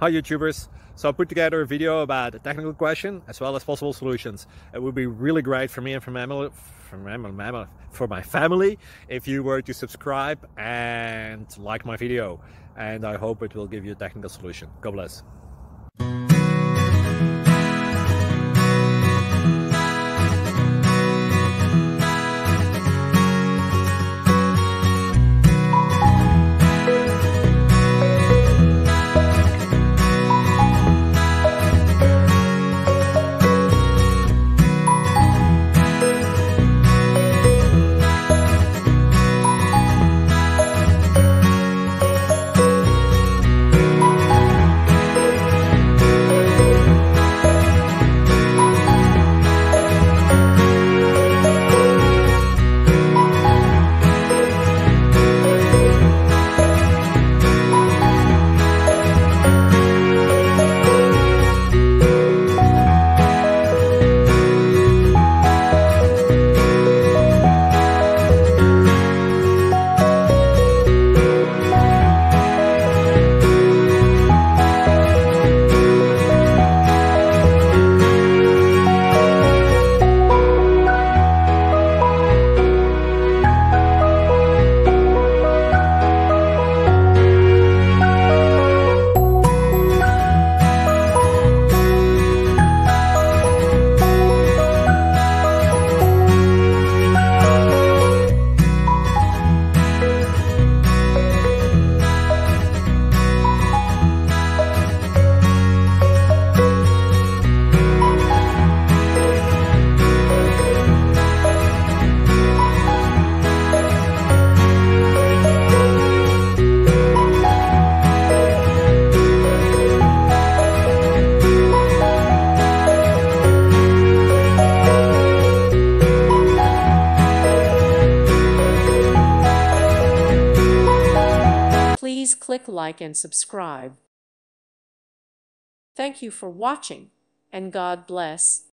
Hi YouTubers! So I put together a video about a technical question as well as possible solutions. It would be really great for me and for my family if you were to subscribe and like my video, and I hope it will give you a technical solution. God bless. Please click like and subscribe. Thank you for watching, and God bless.